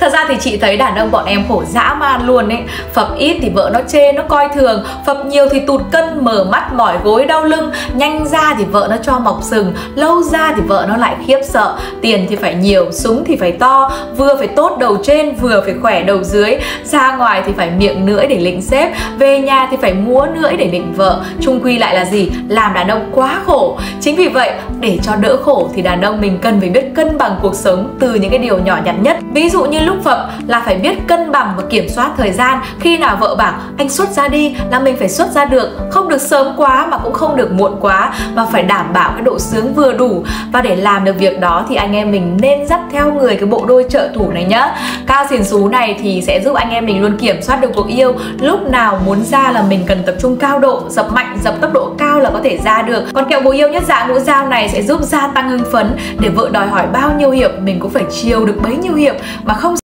Thật ra thì chị thấy đàn ông bọn em khổ dã man luôn ấy. Phập ít thì vợ nó chê, nó coi thường. Phập nhiều thì tụt cân, mở mắt, mỏi gối, đau lưng. Nhanh ra thì vợ nó cho mọc sừng, lâu ra thì vợ nó lại khiếp sợ. Tiền thì phải nhiều, súng thì phải to, vừa phải tốt đầu trên, vừa phải khỏe đầu dưới. Ra ngoài thì phải miệng lưỡi để lĩnh sếp, về nhà thì phải múa lưỡi để lĩnh vợ. Chung quy lại là gì? Làm đàn ông quá khổ. Chính vì vậy, để cho đỡ khổ thì đàn ông mình cần phải biết cân bằng cuộc sống từ những cái điều nhỏ nhặt nhất. Ví dụ như lúc phập là phải biết cân bằng và kiểm soát thời gian. Khi nào vợ bảo anh xuất ra đi là mình phải xuất ra được, không được sớm quá mà cũng không được muộn quá, mà phải đảm bảo cái độ sướng vừa đủ. Và để làm được việc đó thì anh em mình nên dắt theo người cái bộ đôi trợ thủ này nhá. Cao xỉn xú này thì sẽ giúp anh em mình luôn kiểm soát được cuộc yêu. Lúc nào muốn ra là mình cần tập trung cao độ, dập mạnh, dập tốc độ cao là có thể ra được. Còn kẹo bồ yêu nhất dạ ngũ dao này sẽ giúp gia tăng hưng phấn, để vợ đòi hỏi bao nhiêu hiệp mình cũng phải chiều được bấy nhiêu hiệp, mà không